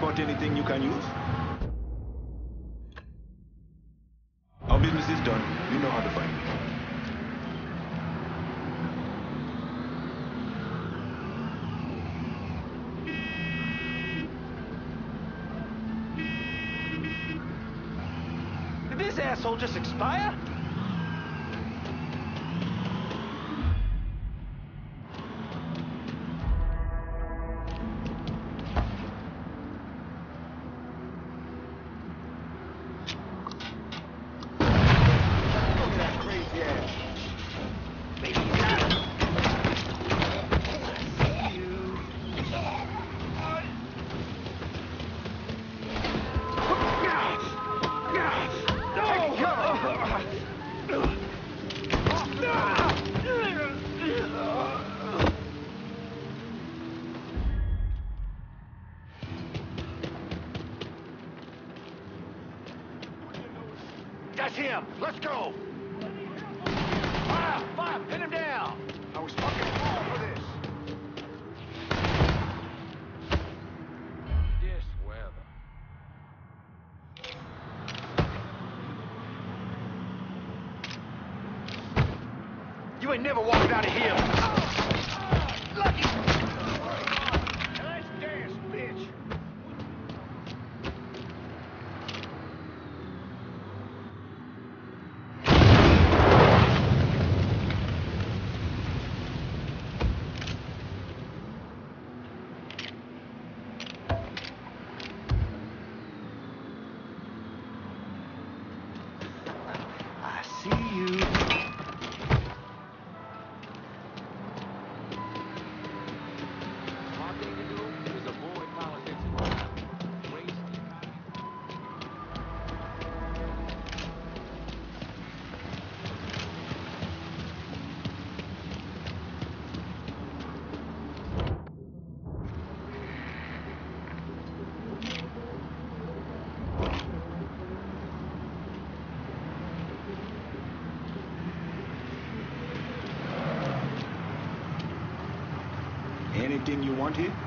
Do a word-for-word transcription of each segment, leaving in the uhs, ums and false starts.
spot anything you can use? Our business is done. You know how to find me. Did this asshole just expire? That's him. Let's go. Fire! Fire! Pin him down. I was fucking born for this. This weather. You ain't never walked out of here. Lucky. Let's dance, bitch. See you. Smart thing to do is avoid politics. Race the economy. Anything you want here?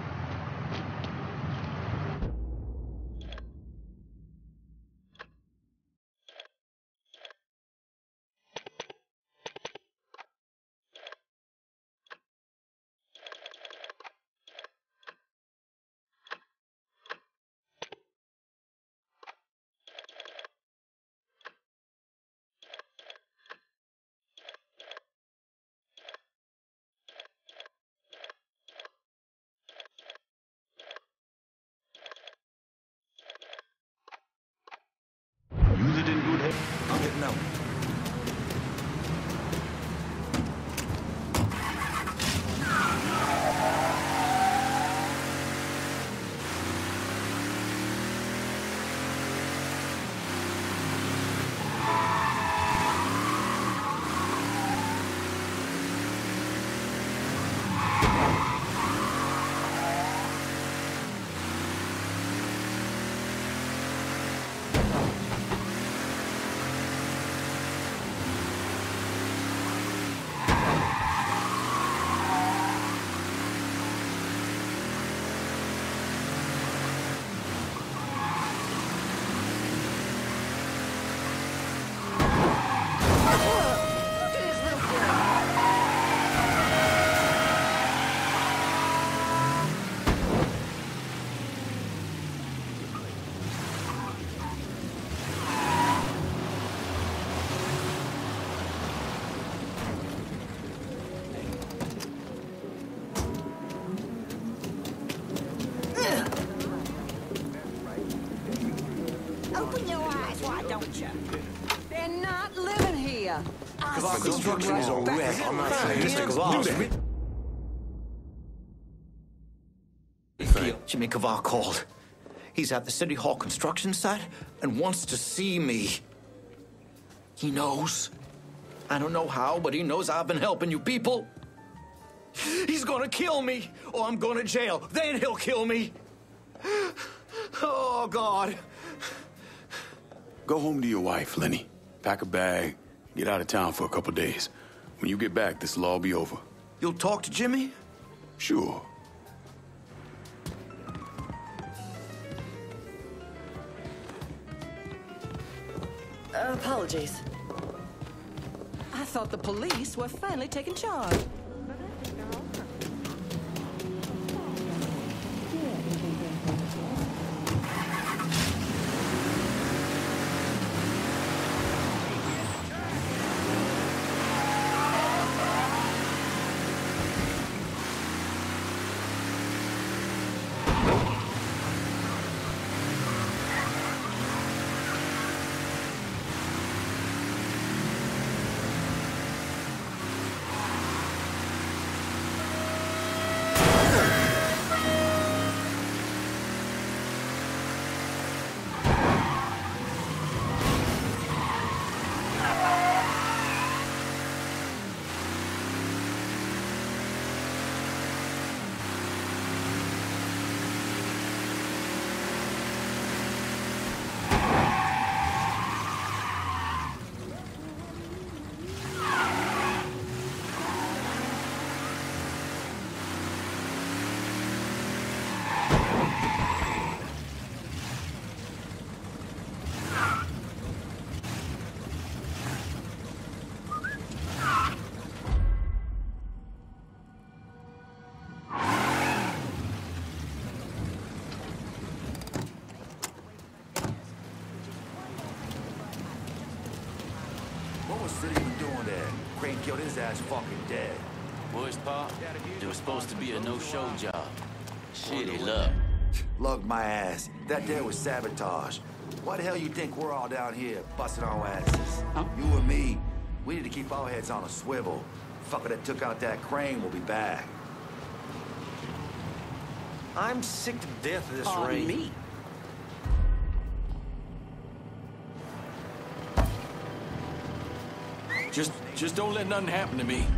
Use it in good health. I'll get now. Open your eyes, why don't you? They're not living here. Kavar Construction is a wreck. I'm not saying Mister Kavar. Jimmy Kavar called. He's at the City Hall construction site and wants to see me. He knows. I don't know how, but he knows I've been helping you people. He's gonna kill me, or I'm going to jail. Then he'll kill me. Oh, God. Go home to your wife, Lenny. Pack a bag, get out of town for a couple days. When you get back, this'll all be over. You'll talk to Jimmy? Sure. Apologies. I thought the police were finally taking charge. What was City even doing there? Crane killed his ass fucking dead. Boys, Pa, it was supposed to be a no-show job. Shitty luck. Lugged my ass. That there was sabotage. Why the hell you think we're all down here busting our asses? Huh? You and me, we need to keep our heads on a swivel. Fucker that took out that Crane will be back. I'm sick to death of this On rain. me. Just, just don't let nothing happen to me.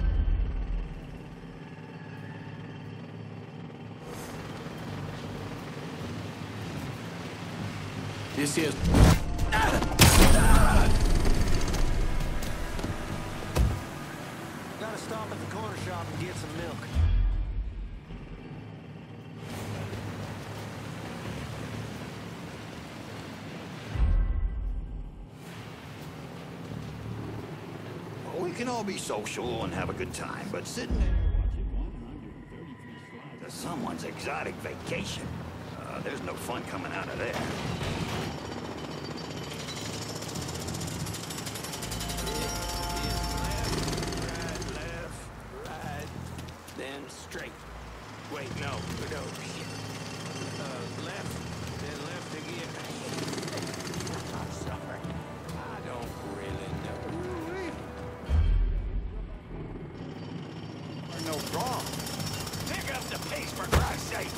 This is... Gotta stop at the corner shop and get some milk. We can all be social and have a good time, but sitting there to someone's exotic vacation, uh, there's no fun coming out of there. Right, left, right, then straight. Wait, no, no, shit. Uh, left, then left again. I'm sorry. I don't really know. No problem. Pick up the pace, for Christ's sake!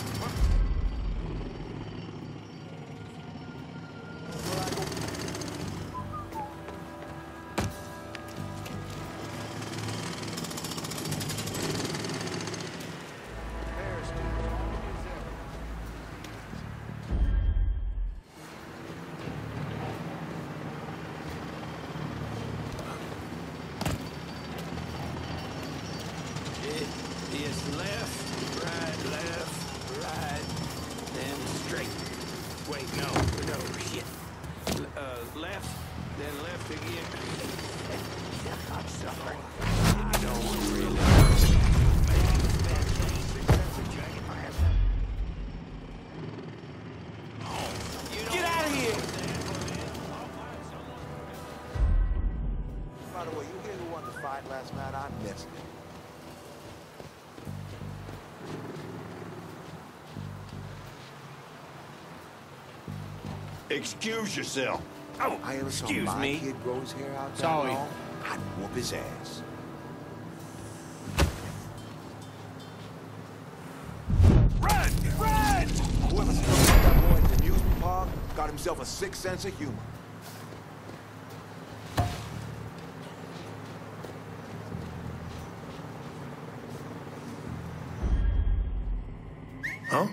It's left, right, left, right, then straight. Wait, no, no, shit. L uh, left, then left again. I'm sorry. I don't really Get out of here! By the way, you hear who won the fight last night? I missed it. Excuse yourself. Oh, I ever saw excuse my me. kid grow his hair out that Sorry. long, I'd whoop his ass. Run! Run! Whoever stuck that boy at the amusement park got himself a sick sense of humor. Huh?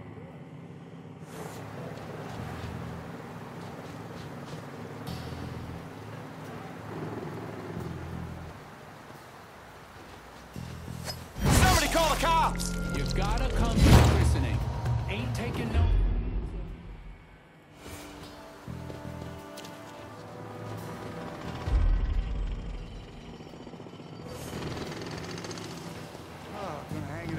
Somebody call the cops! You gotta come to the christening. Ain't taking no...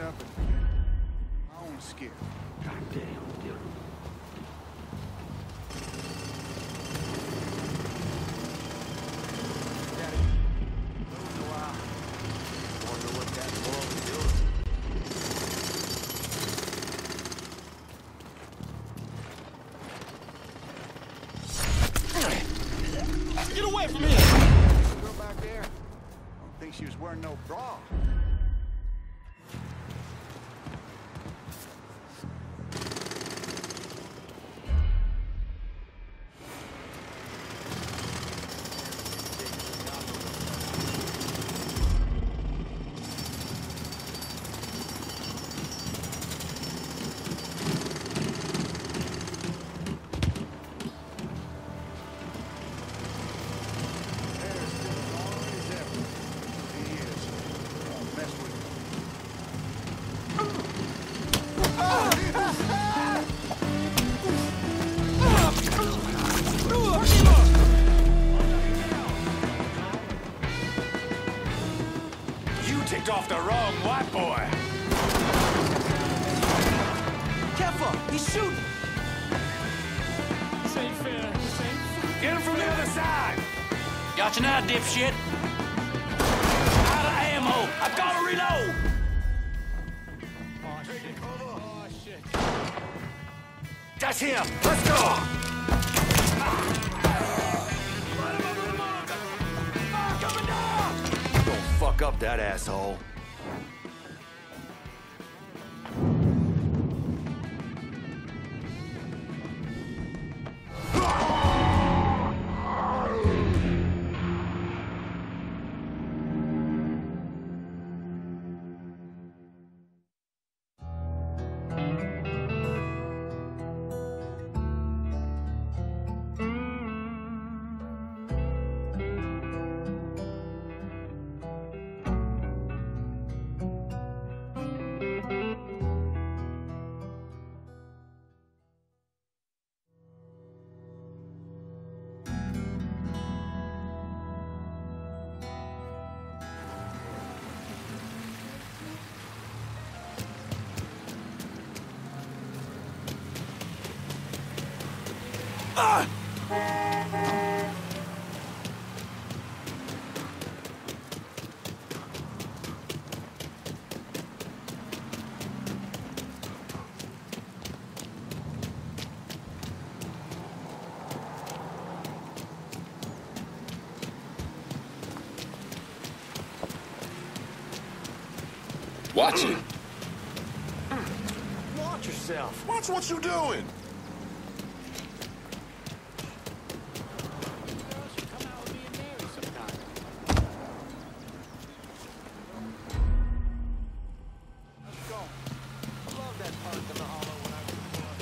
jumping. My own skin. Goddamn, Dylan. Daddy, lose a while. Wonder what that boy was doing. Get away from me! The girl back there? I don't think she was wearing no bra. Off the wrong white boy. Careful! He's shooting! This ain't fair. This ain't fair. Get him from the other side. Gotcha now, dipshit. Out of ammo. I gotta reload. Oh, shit. Oh, shit. That's him. Let's go. Don't fuck up that asshole. Watch it. Watch yourself. Watch what you doing. Girls should come out with me and Mary sometime. Let's go. I love that part of the hollow when I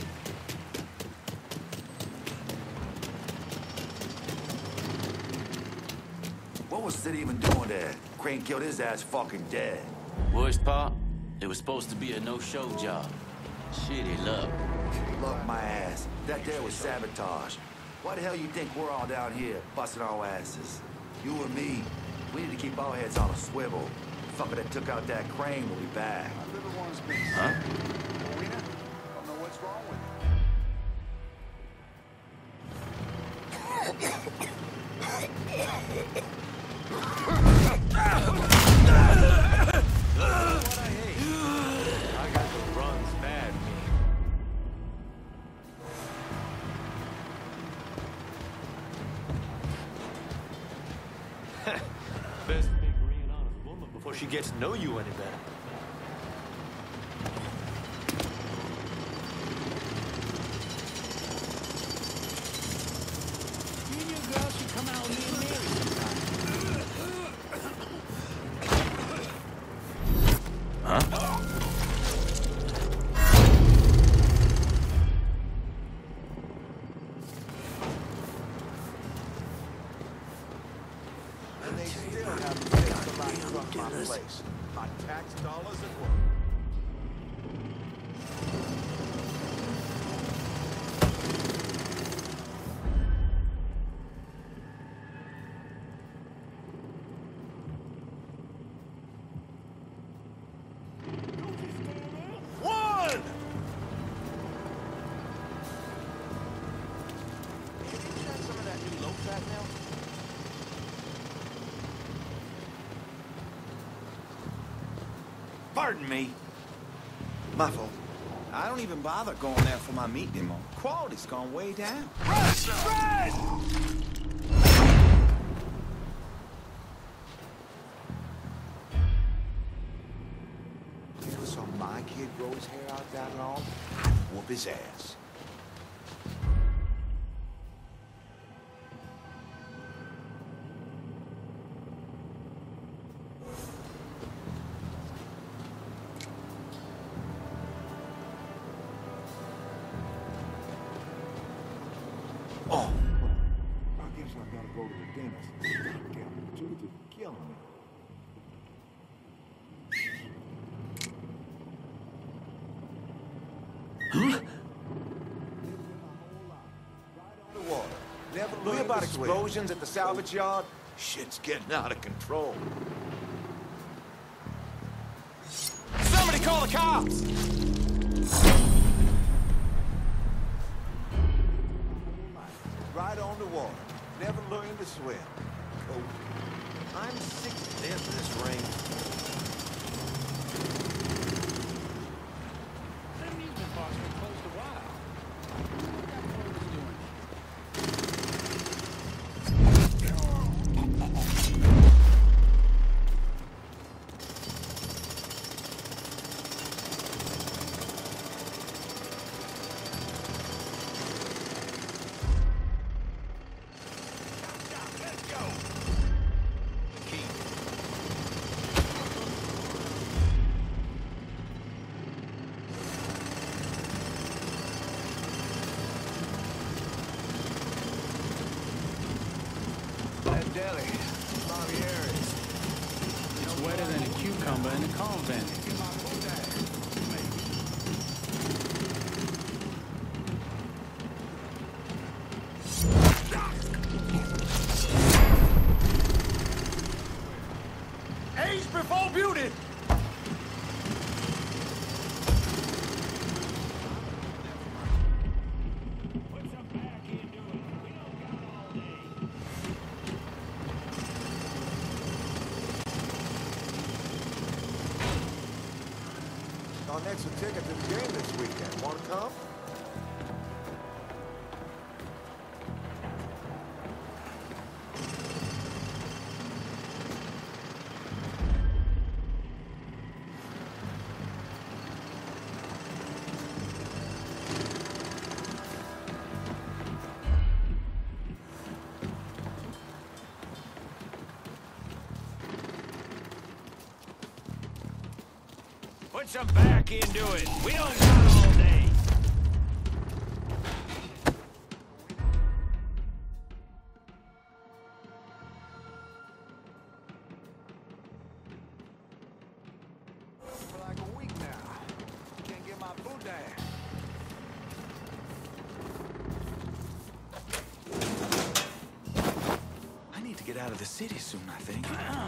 was a boy. What was Sid even doing there? Crane killed his ass fucking dead. Worst part, it was supposed to be a no-show job. Shitty luck. Look, my ass. That there was sabotage. Why the hell you think we're all down here busting our asses? You and me, we need to keep our heads on a swivel. The fucker that took out that crane will be back. My little one's been Huh? sick. Marina, don't know what's wrong with I got the runs bad, me. Best make Marie an honest woman before she gets to know you any better. You and your girl should come out with me and Mary sometime. And they still haven't fixed the light from my place. My tax dollars at work. Pardon me. My fault. I don't even bother going there for my meat anymore. Quality's gone way down. Run! Run! If I saw my kid grow his hair out that long, I'd whoop his ass. Oh. I guess I gotta go to the dentist. Goddamn, the tooth is killing me. Huh? The water. Never learned about explosions at the salvage yard? Shit's getting out of control. Somebody call the cops! Right on the water. Never learned to swim. Oh, I'm sick to death of this rain. That amusement park's been closed a while. What that boy doing? It's wetter than a cucumber in a convent. Age before beauty! Our next ticket to the game this weekend. Want to come? Put some back into it. We don't got all day. For like a week now. Can't get my food down. I need to get out of the city soon, I think.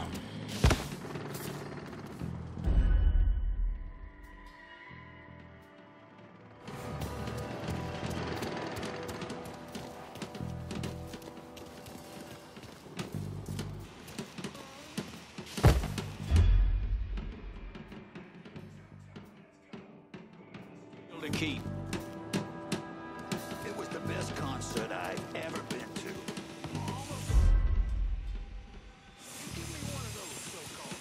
To keep. It was the best concert I've ever been to. Give me one of those so-called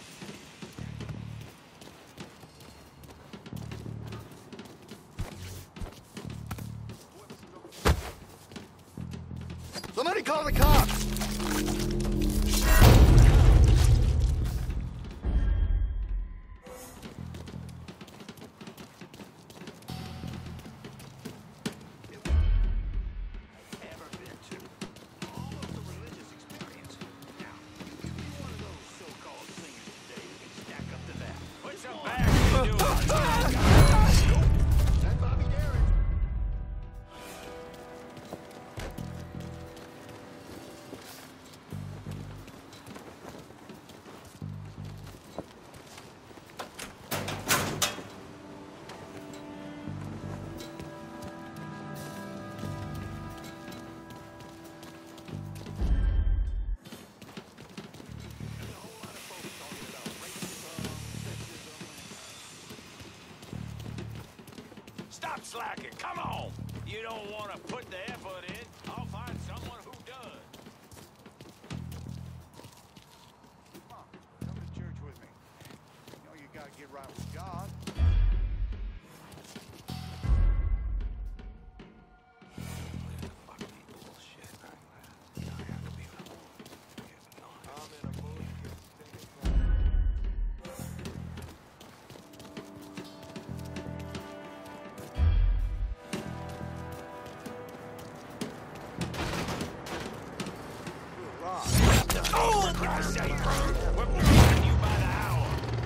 things. Somebody call the cops! Stop slacking. Come on. You don't want to put the effort in. I'll find someone who does. Come on, come to church with me. You know you gotta get right with God. Oh, for Christ's sake, we're paying you by the hour.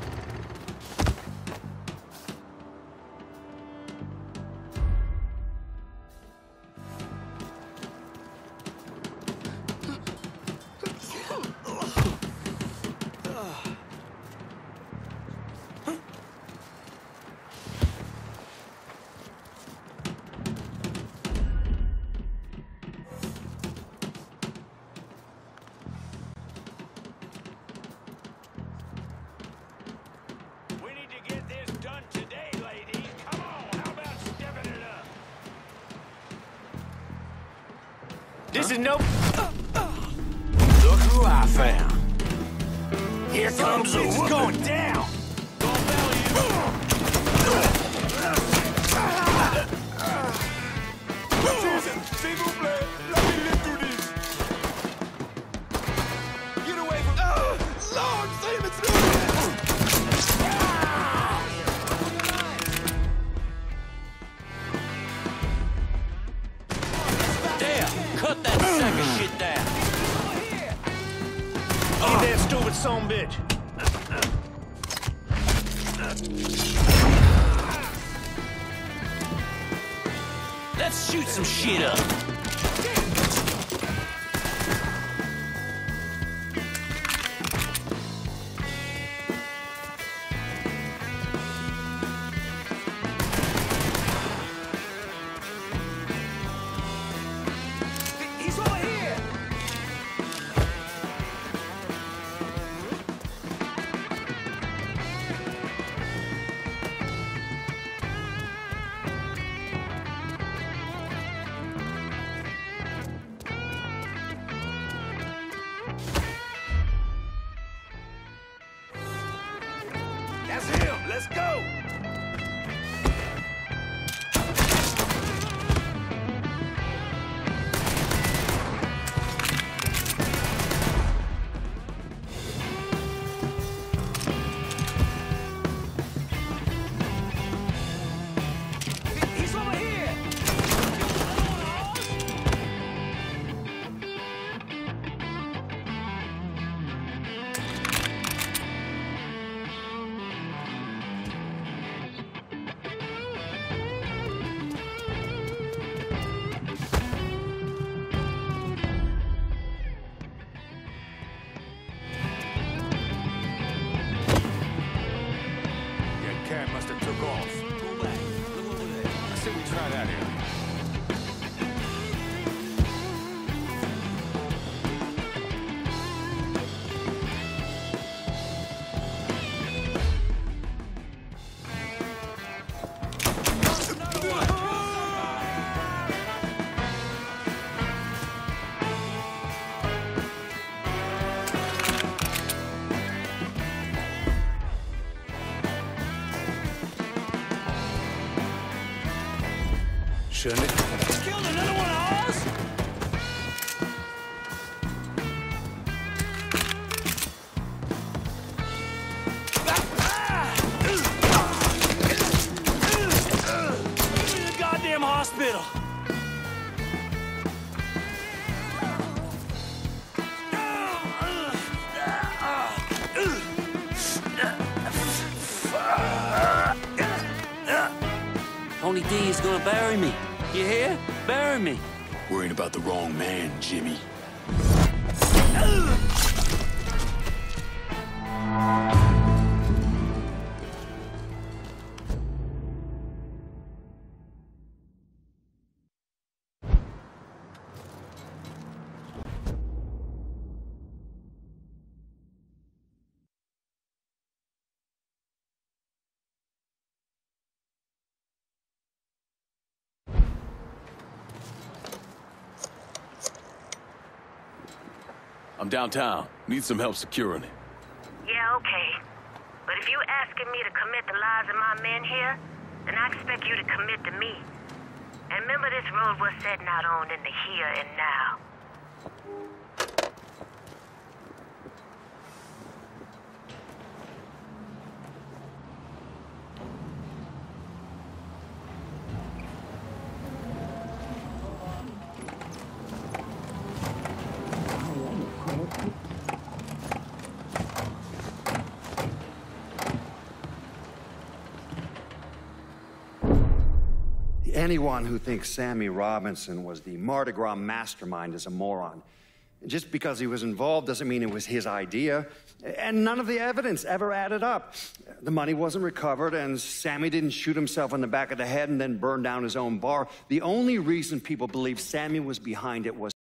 This is no... Look who I found. Here comes the whooping. Going down. S'il vous plaît, let me live through this. Get away from... Oh, Lord, save it through Cut that sack of shit down. Eat that stupid son bitch. Let's shoot some shit up. That's him. Let's go. He's over here. Cat must have took off. Pull back. Look over there. I say we try that here. Shouldn't it? Killed another one of ours? Get me to the goddamn hospital. Tony D is gonna bury me. You hear? Bury me. Worrying about the wrong man, Jimmy. I'm downtown. Need some help securing it. Yeah, okay. But if you asking me to commit the lives of my men here, then I expect you to commit to me. And remember, this road we're setting out on in the here and now. Anyone who thinks Sammy Robinson was the Mardi Gras mastermind is a moron. Just because he was involved doesn't mean it was his idea. And none of the evidence ever added up. The money wasn't recovered, and Sammy didn't shoot himself in the back of the head and then burn down his own bar. The only reason people believe Sammy was behind it was